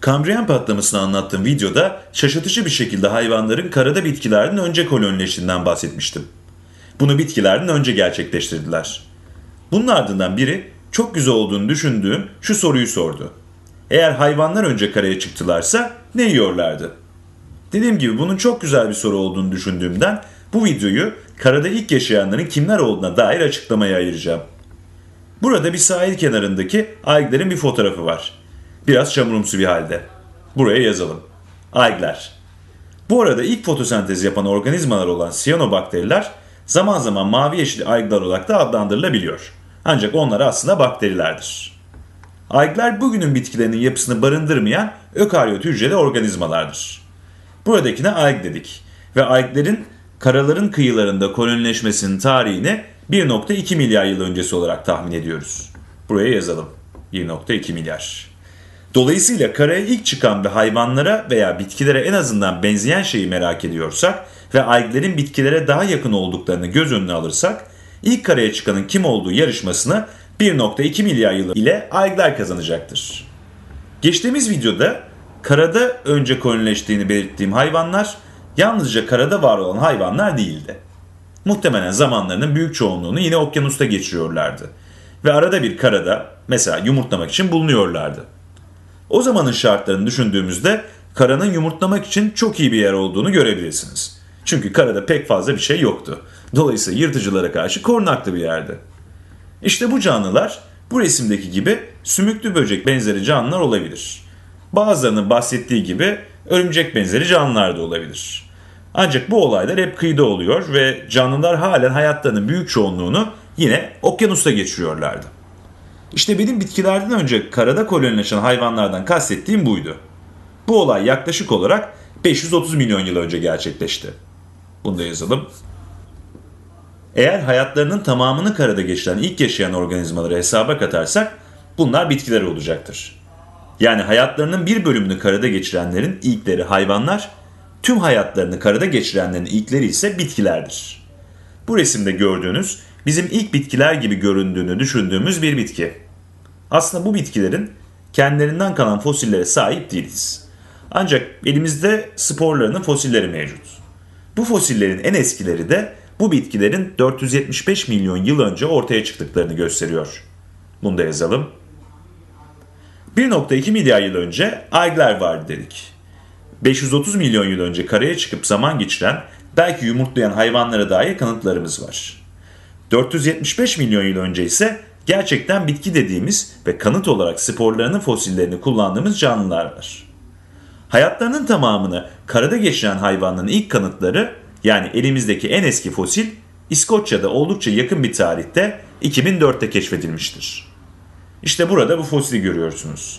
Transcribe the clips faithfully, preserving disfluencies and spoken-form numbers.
Kambriyen patlamasını anlattığım videoda şaşırtıcı bir şekilde hayvanların karada bitkilerden önce kolonileştiğinden bahsetmiştim. Bunu bitkilerden önce gerçekleştirdiler. Bunun ardından biri çok güzel olduğunu düşündüğüm şu soruyu sordu. Eğer hayvanlar önce karaya çıktılarsa ne yiyorlardı? Dediğim gibi bunun çok güzel bir soru olduğunu düşündüğümden bu videoyu karada ilk yaşayanların kimler olduğuna dair açıklamaya ayıracağım. Burada bir sahil kenarındaki alglerin bir fotoğrafı var. Biraz çamurumsu bir halde. Buraya yazalım. Algler. Bu arada ilk fotosentez yapan organizmalar olan siyanobakteriler zaman zaman mavi yeşil algler olarak da adlandırılabiliyor. Ancak onlar aslında bakterilerdir. Algler bugünün bitkilerinin yapısını barındırmayan ökaryot hücreli organizmalardır. Buradakine alg dedik ve alglerin karaların kıyılarında kolonileşmesinin tarihini bir nokta iki milyar yıl öncesi olarak tahmin ediyoruz. Buraya yazalım. bir nokta iki milyar. Dolayısıyla karaya ilk çıkan ve hayvanlara veya bitkilere en azından benzeyen şeyi merak ediyorsak ve alglerin bitkilere daha yakın olduklarını göz önüne alırsak, ilk karaya çıkanın kim olduğu yarışmasını bir nokta iki milyar yıl ile algler kazanacaktır. Geçtiğimiz videoda karada önce kolonileştiğini belirttiğim hayvanlar yalnızca karada var olan hayvanlar değildi. Muhtemelen zamanlarının büyük çoğunluğunu yine okyanusta geçiriyorlardı ve arada bir karada mesela yumurtlamak için bulunuyorlardı. O zamanın şartlarını düşündüğümüzde karanın yumurtlamak için çok iyi bir yer olduğunu görebilirsiniz. Çünkü karada pek fazla bir şey yoktu. Dolayısıyla yırtıcılara karşı korunaklı bir yerdi. İşte bu canlılar bu resimdeki gibi sümüklü böcek benzeri canlılar olabilir. Bazılarının bahsettiği gibi örümcek benzeri canlılar da olabilir. Ancak bu olaylar hep kıyıda oluyor ve canlılar halen hayatlarının büyük çoğunluğunu yine okyanusta geçiriyorlardı. İşte benim bitkilerden önce karada kolonileşen hayvanlardan kastettiğim buydu. Bu olay yaklaşık olarak beş yüz otuz milyon yıl önce gerçekleşti. Bunu da yazalım. Eğer hayatlarının tamamını karada geçiren ilk yaşayan organizmaları hesaba katarsak bunlar bitkiler olacaktır. Yani hayatlarının bir bölümünü karada geçirenlerin ilkleri hayvanlar, tüm hayatlarını karada geçirenlerin ilkleri ise bitkilerdir. Bu resimde gördüğünüz bizim ilk bitkiler gibi göründüğünü düşündüğümüz bir bitki. Aslında bu bitkilerin kendilerinden kalan fosillere sahip değiliz. Ancak elimizde sporlarının fosilleri mevcut. Bu fosillerin en eskileri de bu bitkilerin dört yüz yetmiş beş milyon yıl önce ortaya çıktıklarını gösteriyor. Bunu da yazalım. bir nokta iki milyar yıl önce algler vardı dedik. beş yüz otuz milyon yıl önce karaya çıkıp zaman geçiren, belki yumurtlayan hayvanlara dair kanıtlarımız var. dört yüz yetmiş beş milyon yıl önce ise gerçekten bitki dediğimiz ve kanıt olarak sporlarının fosillerini kullandığımız canlılar var. Hayatlarının tamamını karada geçiren hayvanların ilk kanıtları, yani elimizdeki en eski fosil, İskoçya'da oldukça yakın bir tarihte iki bin dörtte keşfedilmiştir. İşte burada bu fosili görüyorsunuz.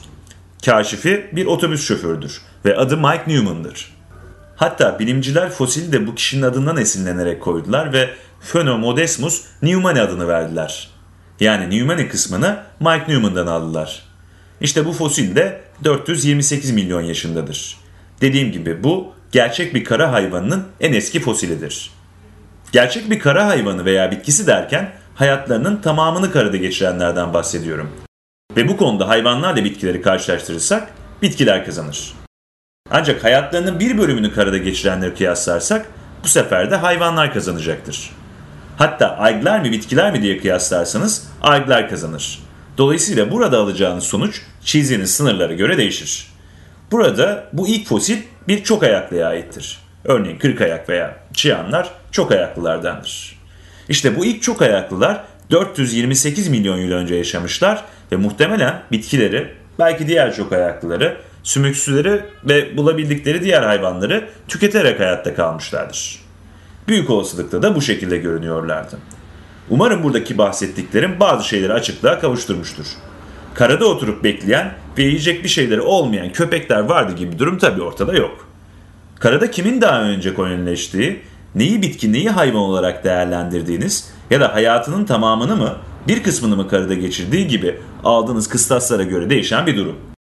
Kaşifi bir otobüs şoförüdür ve adı Mike Newman'dır. Hatta bilimciler fosili de bu kişinin adından esinlenerek koydular ve Phonomodesmus newmani adını verdiler. Yani Newmani kısmını Mike Newman'dan aldılar. İşte bu fosil de dört yüz yirmi sekiz milyon yaşındadır. Dediğim gibi bu gerçek bir kara hayvanının en eski fosilidir. Gerçek bir kara hayvanı veya bitkisi derken hayatlarının tamamını karada geçirenlerden bahsediyorum. Ve bu konuda hayvanlarla bitkileri karşılaştırırsak bitkiler kazanır. Ancak hayatlarının bir bölümünü karada geçirenleri kıyaslarsak bu sefer de hayvanlar kazanacaktır. Hatta algler mi bitkiler mi diye kıyaslarsanız algler kazanır. Dolayısıyla burada alacağınız sonuç çizdiğiniz sınırlara göre değişir. Burada bu ilk fosil bir çok ayaklıya aittir. Örneğin kırk ayak veya çıyanlar çok ayaklılardandır. İşte bu ilk çok ayaklılar dört yüz yirmi sekiz milyon yıl önce yaşamışlar ve muhtemelen bitkileri, belki diğer çok ayaklıları, sümüksüleri ve bulabildikleri diğer hayvanları tüketerek hayatta kalmışlardır. Büyük olasılıkla da bu şekilde görünüyorlardı. Umarım buradaki bahsettiklerim bazı şeyleri açıklığa kavuşturmuştur. Karada oturup bekleyen ve yiyecek bir şeyleri olmayan köpekler vardı gibi bir durum tabii ortada yok. Karada kimin daha önce kolonileştiği, neyi bitki neyi hayvan olarak değerlendirdiğiniz ya da hayatının tamamını mı bir kısmını mı karada geçirdiği gibi aldığınız kıstaslara göre değişen bir durum.